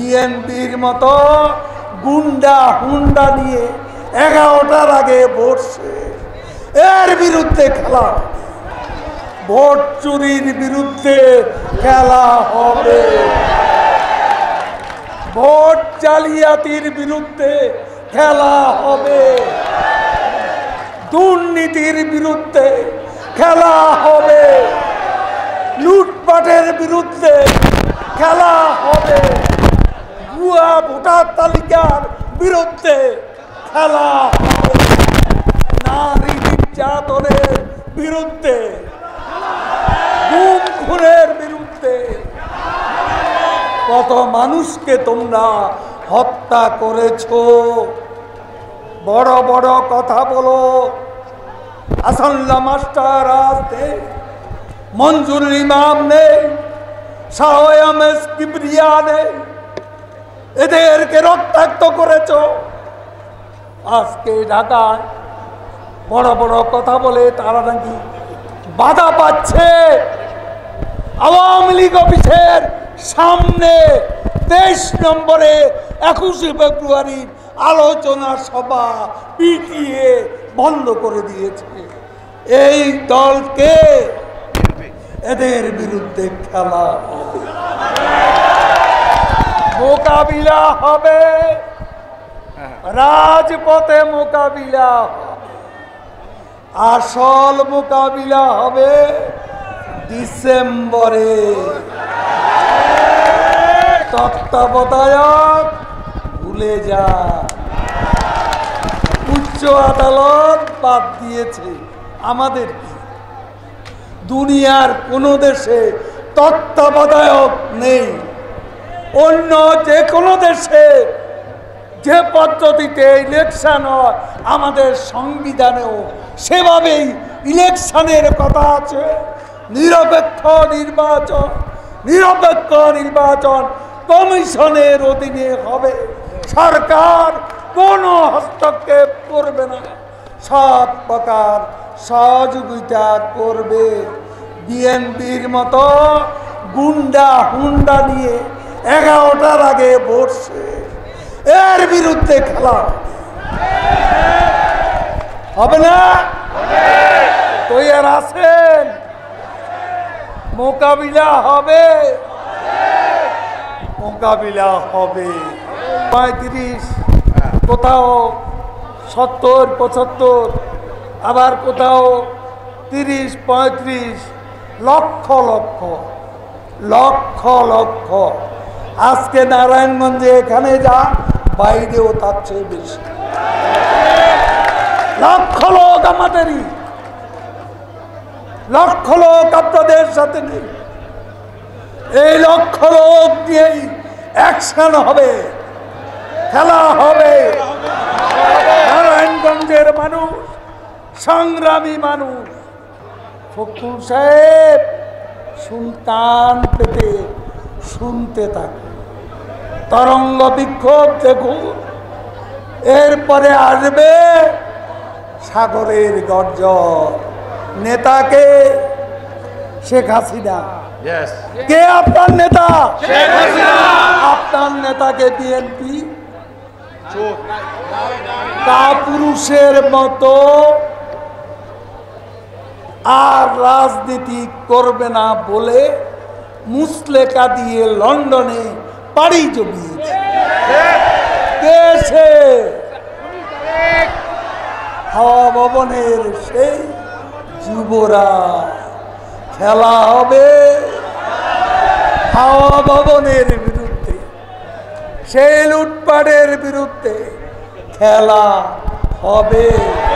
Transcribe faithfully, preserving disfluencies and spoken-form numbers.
বিএনপির মতো গুন্ডা হুন্ডা নিয়ে এগারোটার আগে বসছে, এর বিরুদ্ধে খেলা, ভোট চুরির বিরুদ্ধে খেলা হবে, ভোট জালিয়াতির বিরুদ্ধে খেলা হবে, দুর্নীতির বিরুদ্ধে খেলা হবে, লুটপাটের বিরুদ্ধে খেলা হবে, ভুয়া ভোটার তালিকার বিরুদ্ধে খেলা হবে, নারী নির্যাতনের বিরুদ্ধে, গুম খুনের বিরুদ্ধে। কত মানুষকে তোমরা হত্যা করেছো, বড় বড় কথা বলো, আসাল্লা মাস্টার আসতে মঞ্জুর ইমাম নেই, শাহয়ামেস কিবরিয়া নেই, এদেরকে রক্তাক্ত করেছো। আজকে ঢাকায় বড় বড় কথা বলে তারা নাকি বাধা পাচ্ছে। আওয়ামী লীগ অফিসের সামনে তেইশ নম্বরে একুশে ফেব্রুয়ারির আলোচনা সভা পিটিয়ে বন্ধ করে দিয়েছে। এই দলকে এদের বিরুদ্ধে খেলা হবে, মোকাবিলা হবে, রাজপথে মোকাবিলা হবে। আসল মোকাবিলা হবে ডিসেম্বরে। তত্ত্বাবধায়ক ভুলে যা, উচ্চ আদালত বাদ দিয়েছে। আমাদের কি দুনিয়ার কোন দেশে তত্ত্বাবধায়ক নেই? অন্য যে কোনো দেশে যে পদ্ধতিতে ইলেকশন হয় আমাদের সংবিধানেও সেভাবেই ইলেকশনের কথা আছে। নিরপেক্ষ নির্বাচন, নিরপেক্ষ নির্বাচন কমিশনের অধীনে হবে। সরকার কোনো হস্তক্ষেপ করবে না, সব প্রকার সহযোগিতা করবে। বিএনপির মতো গুন্ডা হুন্ডা নিয়ে এগারোটার আগে বসছে, এর বিরুদ্ধে খেলা হবে না? তৈরি আছেন? মোকাবিলা হবে, মোকাবিলা হবে। পঁয়ত্রিশ, কোথাও সত্তর পঁচাত্তর, আবার কোথাও তিরিশ পঁয়ত্রিশ, লক্ষ লক্ষ লক্ষ লক্ষ। আজকে নারায়ণগঞ্জে এখানে যা, বাইরেও তার চেয়ে বেশি লক্ষ লোক আমাদেরই, লক্ষ লোক আপনাদের সাথে নেই। এই লক্ষ লোক দিয়েই অ্যাকশন হবে, খেলা হবে। নারায়ণগঞ্জের মানুষ সংগ্রামী মানুষ। ফখরুল সাহেব সুলতান পেতে শুনতে থাকে, তরঙ্গ বিক্ষোভ দেখুন, এরপরে আসবে সাগরের গর্জন। নেতাকে শেখ হাসিনা। কে আপনার নেতা? আপনার নেতাকে বিএনপি কাপুরুষের মতো আর রাজনীতি করবে না বলে মুসলেকা দিয়ে লন্ডনে পাড়ি জমিয়েছে। দেশে হাওয়া ভবনের সেই যুবরা খেলা হবে হাওয়া ভবনের বিরুদ্ধে, সেই লুটপাটের বিরুদ্ধে খেলা হবে।